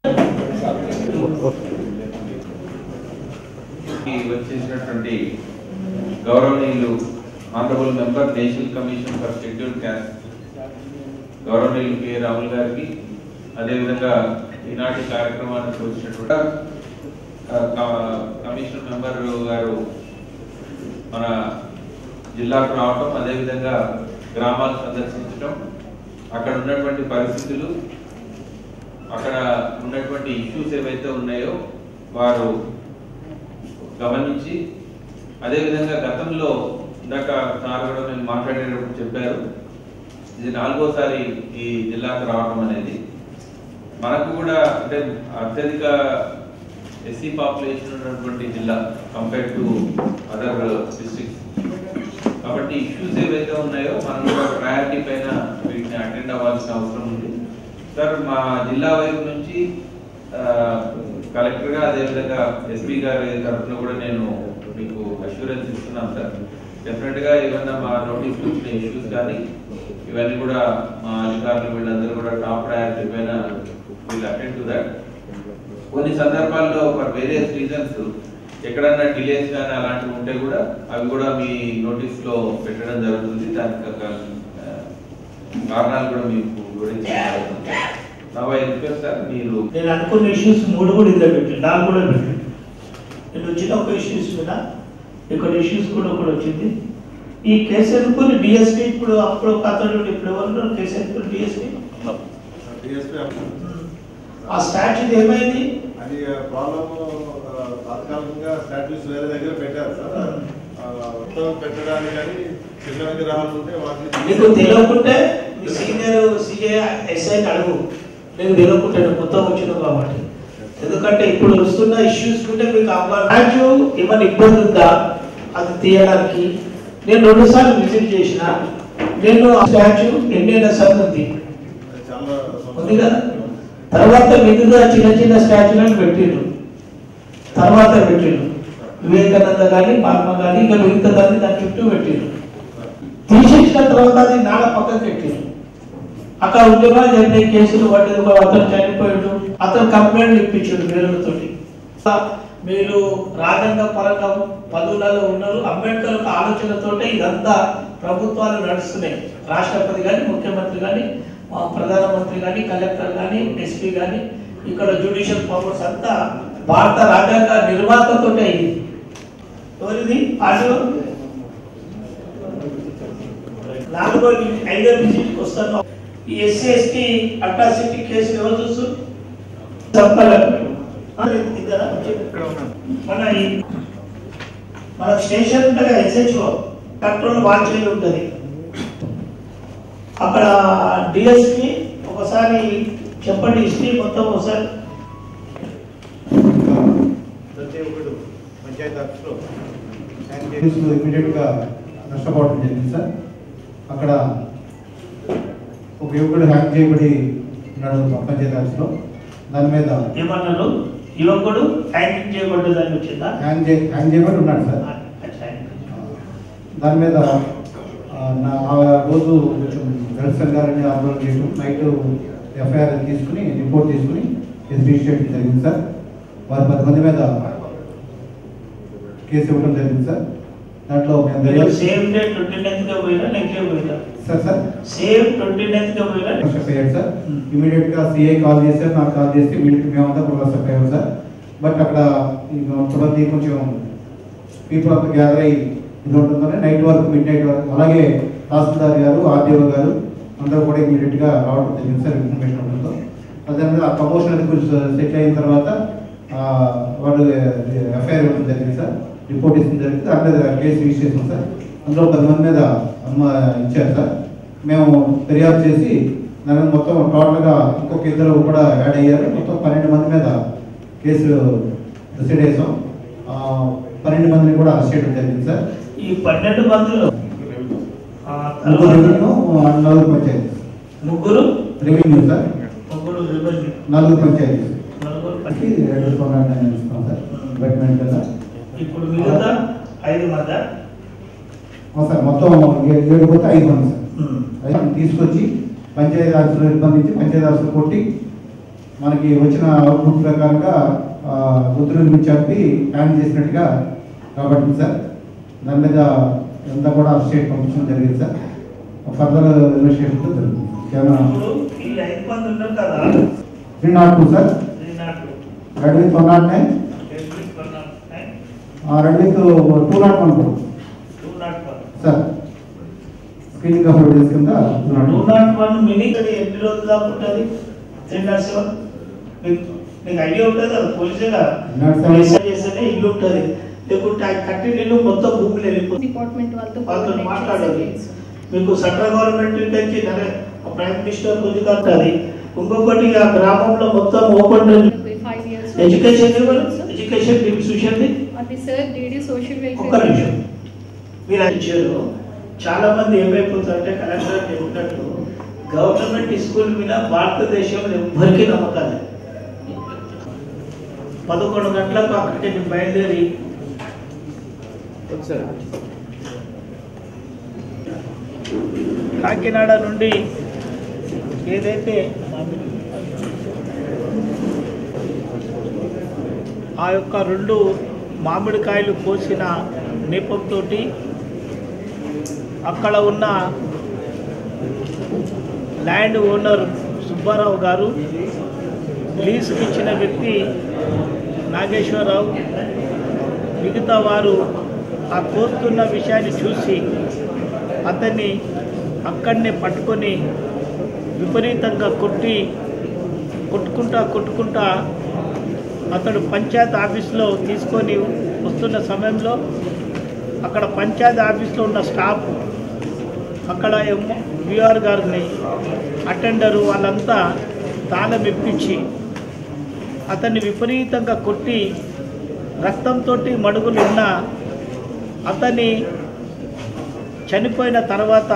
వచ్చేసినటువంటి గౌరవనీయులు honourable member national commission for scheduled caste గౌరవనీయులు కె రాహుల్ గారికి, అదేవిధంగా ఈనాటి కార్యక్రమానికి వచ్చినటువంటి కమిషన్ మెంబర్ గారు మన జిల్లాకు రావటం, అదేవిధంగా గ్రామాలు సందర్శించడం, అక్కడ ఉన్నటువంటి పరిస్థితులు, అక్కడ ఉన్నటువంటి ఇష్యూస్ ఏవైతే ఉన్నాయో వారు గమనించి, అదేవిధంగా గతంలో ఇందాక సార్ కూడా నేను మాట్లాడేటప్పుడు చెప్పారు, ఇది 4వసారి ఈ జిల్లాకు రావడం అనేది. మనకు కూడా అంటే అత్యధిక ఎస్సీ పాపులేషన్ ఉన్నటువంటి జిల్లా కంపేర్ టు అదర్ డిస్ట్రిక్ట్స్. కాబట్టి ఇష్యూస్ ఏవైతే ఉన్నాయో మనం కూడా ప్రయారిటీ పైన వీటిని అటెండ్ అవ్వాల్సిన అవసరం ఉంది. సార్, మా జిల్లా వైపు నుంచి కలెక్టర్గా అదేవిధంగా ఎస్పీ గారి తరఫున కూడా నేను మీకు అష్యూరెన్స్ ఇస్తున్నాను సార్. డెఫినెట్గా ఏమన్నా మా నోటీస్ వచ్చిన ఇష్యూస్ కానీ ఇవన్నీ కూడా మా అధికారులు వీళ్ళందరూ కూడా టాప్ ప్రయారిటీ పైన వీళ్ళు అటెండ్ టు దట్. కొన్ని సందర్భాల్లో ఫర్ వేరియస్ రీజన్స్ ఎక్కడన్నా డిలేస్ కానీ అలాంటివి ఉంటే కూడా అవి కూడా మీ నోటీస్లో పెట్టడం జరుగుతుంది. దానికి కారణాలు కూడా మీకు వివరించడం సార్. మీరు నేను అనుకున్న ఇష్యూస్ 3 కూడా ఇందులో పెట్టి 4 కూడా పెట్టి నేను వచ్చిన ఒక ఇష్యూస్ మీద ఇక్కడ ఇష్యూస్ కూడా వచ్చింది. ఈ కేసీఆర్ డిఎస్పీ ఇప్పుడు అప్పుడు అతడు ఇప్పుడు ఎవరు కేసీఆర్ డిఎస్పీ ఆ స్టాచ్యూ ఏమైంది? అది ప్రాబ్లమ్ తాత్కాలికంగా స్టాట్యూస్ వేరే దగ్గర పెట్టారు సార్. మొత్తం పెట్టడానికి కానీ చిన్న విగ్రహాలు ఉంటే వాటిని మీకు తెలియకుంటే మీ సీనియర్ సిఏ ఎస్ఐ అడుగు. నేను తెలియకుంటే మొత్తం వచ్చిన కాబట్టి, ఎందుకంటే ఇప్పుడు వస్తున్న ఇష్యూస్ ఉంటే మీకు స్టాచ్యూ ఏమైనా ఇబ్బంది ఉందా అది తీయడానికి. నేను 2 సార్లు విజిట్ చేసిన. నేను స్టాచ్యూ ఎన్ఎన్ఎస్ ఉంది కదా, తర్వాత మిగతా చిన్న స్టాచ్యూలను పెట్టిండ్రు, తర్వాత పెట్టిండ్రు వివేకానంద కానీ మహాత్మా కానీ ఇంకా మిగతా దాన్ని దాని చుట్టూ పెట్టిండ్రు. తీసేసిన తర్వాత అది నాడ పక్కన పెట్టిండ్రు. అక్కడ ఉద్యోగాలు జరిగిన కేసులు వాటి అతను చనిపోయాడు, అతను కంప్లైంట్ ఇప్పించాడు వేరులతోటి. మీరు రాజ్యాంగ పరంగా పదవులలో ఉన్నారు. అంబేద్కర్ ఆలోచనతోటే ఇదంతా ప్రభుత్వాలు నడుస్తున్నాయి. రాష్ట్రపతి కానీ ముఖ్యమంత్రి కానీ ప్రధానమంత్రి కానీ కలెక్టర్ కానీ ఎస్పీ కానీ ఇక్కడ జ్యుడిషియల్ పవర్స్ అంతా భారత రాజ్యాంగ నిర్మాతతోటే అయింది. ఎవరిది? ఆశలో 4వ 5వ విజిట్కి వస్తాను. ఈ ఎస్సీ ఎస్టీ అట్రాసిటీ కేసులు ఎవరు చూస్తారు? మన స్టేషన్ ఉంటుంది ఎస్హెచ్ఓ కంట్రోల్ వాచ్లు ఉంటుంది. అక్కడ డిఎస్పీ ఒకసారి చెప్పండి హిస్టరీ మొత్తం ఒకసారి. ప్రతి ఒక్కరు పంచాయతీ ఆఫీస్లో ఇమీడియట్గా నష్టపోవడం జరిగింది సార్. అక్కడ ఒక యువకుడు హ్యాంగ్ చేయబడి ఉన్నాడు పంచాయతీ ఆఫీస్లో. దాని మీద ఏమన్నారు? యువకుడు హ్యాంగ్ చేయబడ్డ దాన్ని వచ్చిందా? హ్యాంగ్ చేయబడి ఉన్నాడు సార్. దాని మీద ఆ రోజు గడిసన్ గారిని ఆందోళన చేయడం, నైట్ ఎఫ్ఐఆర్ తీసుకుని రిపోర్ట్ తీసుకుని రిజిస్టర్ చేయడం జరిగింది సార్. వారు 10 మంది మీద కేసు ఇవ్వడం జరిగింది సార్. దాంట్లో సేమ్ డే 29th పోయినా నెక్స్ట్ పోయినా సార్ సేమ్ 29th పోయినా అయ్యాడు సార్. ఇమీడియట్ గా సిఐ కాల్ చేశారు, నాకు కాల్ చేస్తే ఇమీడియట్ మేమంతా ప్రొసెస్ అయ్యాము సార్. బట్ అక్కడ చూడండి కొంచెం పీపుల్ అంతా గ్యాదర్ అయ్యి ఇది ఉంటుందని నైట్ వరకు మిడ్ నైట్ వరకు, అలాగే తహసీల్దార్ గారు ఆర్డీఓ గారు అందరూ కూడా ఇమీడియట్ గా రావడం జరిగింది సార్ ఇన్ఫర్మేషన్ ఉండడంతో. అదే ఆ ప్రమోషన్ అది కొంచెం సెటిల్ అయిన తర్వాత వాళ్ళు ఎఫ్ఐఆర్ ఇవ్వడం జరిగింది సార్. రిపోర్ట్ ఇవ్వడం జరిగింది. దాని మీద కేసు రిజిస్టర్ చేసాం సార్. అందులో 10 మంది మీద ఇచ్చారు సార్. మేము ఫిర్యాదు చేసి దాని మీద మొత్తం టోటల్గా ఇంకొక 2 కూడా యాడ్ అయ్యారు. మొత్తం 12 మంది మీద కేసు డిసైడ్ చేసాం. 12 మందిని కూడా అరెస్ట్ చేయడం జరిగింది సార్. ఈ 12 మందిలో 3 revenue, 4 panchayat. 3 revenue sir, 4 panchayat. ఇప్పుడు మిగతా 5 మంది సార్. మొత్తం 7 పోతే 5 మంది సార్. తీసుకొచ్చి పంచాయతీ ఆఫీసులో నిర్బంధించి పంచాయతీ ఆఫీసులు కొట్టి మనకి వచ్చిన అవుట్పుట్ ప్రకారంగా గుర్తులు చెప్పి ప్లాన్ చేసినట్టుగా కాబట్టి సార్ దాని మీద అంతా కూడా స్టేట్ పంపించడం జరిగింది సార్. ఫర్దర్ ఇన్వెస్టిగేషన్తో జరుగుతుంది. 302 sir, read with 109, read with 201 sir. Screening upload చేసుకుందా 201 మినీ ఎన్ని రోజులు దాకా ఉంటుంది? 307 మీకు ఐడియా ఉంటుంది కదా, పోలీసుగా చేస్తేనే ఇల్లు ఉంటుంది, లేకుంటే కట్టిన ఇల్లు మొత్తం భూములు వెళ్ళిపోతుంది. వాళ్ళతో మాట్లాడాలి. మీకు సెంట్రల్ గవర్నమెంట్ నుంచి ప్రైమ్ మినిస్టర్ కొద్ది కట్టాలి. ఇంకొకటి ఆ గ్రామంలో మొత్తం ఓపెన్ ఎడ్యుకేషన్ చూసింది. ఒక్క నిమిషం మీరు ఇచ్చారు. చాలా మంది ఏమైపోతారంటే కలెక్టర్ చెప్పినట్టు గవర్నమెంట్ స్కూల్ మీద భారతదేశంలో ఎవ్వరికీ నమ్మకాలి. 11 గంటలకు అక్కడికి బయలుదేరి కాకినాడ నుండి ఏదైతే ఆ యొక్క 2 మామిడికాయలు కోసిన నేపంతో అక్కడ ఉన్న ల్యాండ్ ఓనర్ సుబ్బారావు గారు, లీజుకి ఇచ్చిన వ్యక్తి నాగేశ్వరరావు, మిగతా వారు ఆ కోస్తున్న విషయాన్ని చూసి అతన్ని అక్కడనే పట్టుకొని విపరీతంగా కొట్టుకుంటా అతడు పంచాయత్ ఆఫీస్లో తీసుకొని వస్తున్న సమయంలో అక్కడ పంచాయతీ ఆఫీస్లో ఉన్న స్టాఫ్, అక్కడ విఆర్ గారిని, అటెండరు వాళ్ళంతా తాళం ఇప్పించి అతన్ని విపరీతంగా కొట్టి రక్తంతో మడుగులు ఉన్న అతన్ని చనిపోయిన తర్వాత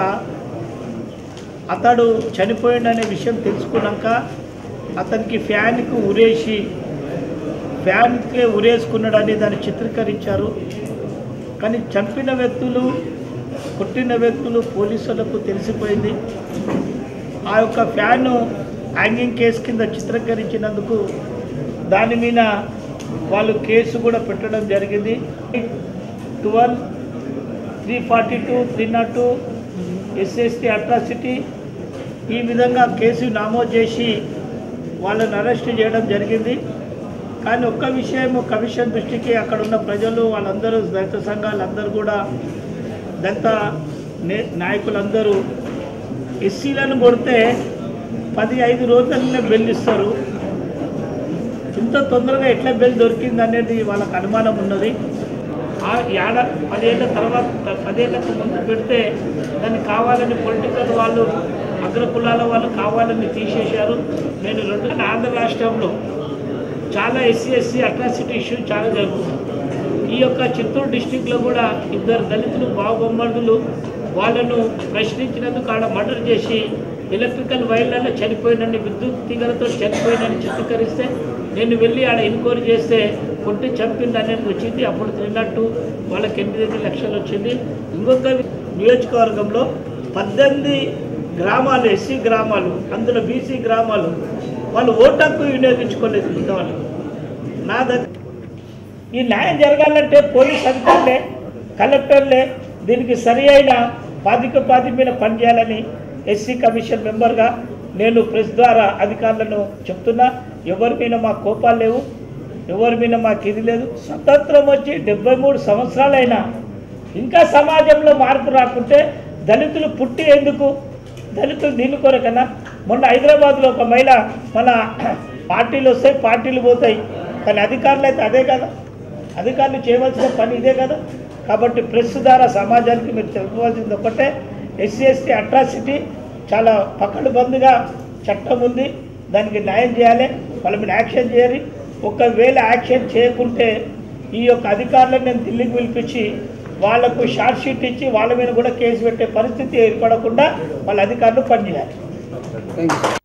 అతడు చనిపోయిందనే విషయం తెలుసుకున్నాక అతనికి ఫ్యాన్కే ఉరేసుకున్నాడని దాన్ని చిత్రీకరించారు. కానీ చంపిన వ్యక్తులు, కొట్టిన వ్యక్తులు పోలీసులకు తెలిసిపోయింది. ఆ యొక్క ఫ్యాన్ హ్యాంగింగ్ కేసు కింద చిత్రీకరించినందుకు దాని మీద వాళ్ళు కేసు కూడా పెట్టడం జరిగింది. 12, 342, 302 SST అట్రాసిటీ ఈ విధంగా కేసు నమోదు చేసి వాళ్ళని అరెస్ట్ చేయడం జరిగింది. కానీ ఒక్క విషయం కమిషన్ దృష్టికి అక్కడ ఉన్న ప్రజలు వాళ్ళందరూ, దళిత సంఘాలందరూ కూడా, దళిత నాయకులందరూ ఎస్సీలను కొడితే 15 రోజులనే బెయిల్ ఇస్తారు. ఇంత తొందరగా ఎట్లా బెయిల్ దొరికింది అనేది వాళ్ళకు అనుమానం ఉన్నది. 10 ఏళ్ళ తర్వాత 10 ఏళ్ళకు ముందు పెడితే దాన్ని కావాలని పొలిటికల్ వాళ్ళు, అగ్రకులాల వాళ్ళు కావాలని తీసేశారు. నేను ఆంధ్ర రాష్ట్రంలో చాలా SC అట్రాసిటీ ఇష్యూ చాలా జరుగుతుంది. ఈ యొక్క చిత్తూరు డిస్టిక్లో కూడా 2 దళితులు బావబొమ్మడులు వాళ్ళను ప్రశ్నించినందుకు ఆడ మర్డర్ చేసి ఎలక్ట్రికల్ వైర్లలో చనిపోయినని, విద్యుత్ తీగలతో చనిపోయినని చిత్రీకరిస్తే నేను వెళ్ళి ఆడ ఎన్క్వైరీ చేస్తే కొట్టి చంపింది అనేది వచ్చింది. అప్పుడు 302 వాళ్ళకి 8 లక్షలు వచ్చింది. ఇంకొక నియోజకవర్గంలో 18 గ్రామాలు SC గ్రామాలు, అందులో BC గ్రామాలు వాళ్ళు ఓటు హక్కు వినియోగించుకోలేదు. వాళ్ళు నా దగ్గర ఈ న్యాయం జరగాలంటే పోలీస్ అధికారులే, కలెక్టర్లే దీనికి సరి అయిన పాదిక మీద పనిచేయాలని SC కమిషన్ మెంబర్గా నేను ప్రెస్ ద్వారా అధికారులను చెప్తున్నా. ఎవరి మీద మా కోపాలు లేవు, ఎవరి మీద మాకు ఇది లేదు. స్వతంత్రం వచ్చి 73 సంవత్సరాలైనా ఇంకా సమాజంలో మార్పు రాకుంటే దళితులు పుట్టి ఎందుకు? దళితులు దీని కొరకన్నా. మొన్న హైదరాబాద్లో ఒక మహిళ, మన పార్టీలు వస్తాయి, పార్టీలు పోతాయి, కానీ అధికారులు అయితే అదే కదా, అధికారులు చేయవలసిన పని ఇదే కదా. కాబట్టి ప్రెస్ ద్వారా సమాజానికి మీరు తెలుసుకోవాల్సింది ఒకటే, SC ST అట్రాసిటీ చాలా పకడ్బందీగా చట్టం ఉంది, దానికి న్యాయం చేయాలి, వాళ్ళ మీద యాక్షన్ చేయాలి. ఒకవేళ యాక్షన్ చేయకుంటే ఈ యొక్క అధికారులను నేను ఢిల్లీకి పిలిపించి వాళ్లకు షార్ట్ షీట్ ఇచ్చి వాళ్ళ మీద కూడా కేసు పెట్టే పరిస్థితి ఏర్పడకుండా వాళ్ళ అధికారులు పనిచేయాలి.